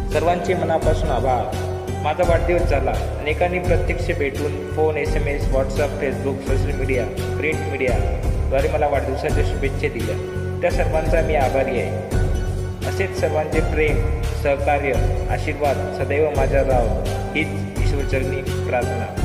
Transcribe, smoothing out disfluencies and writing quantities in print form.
सर्वांचे मनापासून आभार. माझा वाढदिवस झाला. अनेकांनी प्रत्यक्ष भेटून phone, SMS, WhatsApp, Facebook, social media, print मीडियाद्वारे मला वाढदिवसाच्या शुभेच्छा दिल्या. त्या सर्वांचा मी आभारी आहे. असेच सर्वांचे प्रेम, सहकार्य, आशीर्वाद सदैव माझ्यावर राहो हीच ईश्वरचरणी प्रार्थना.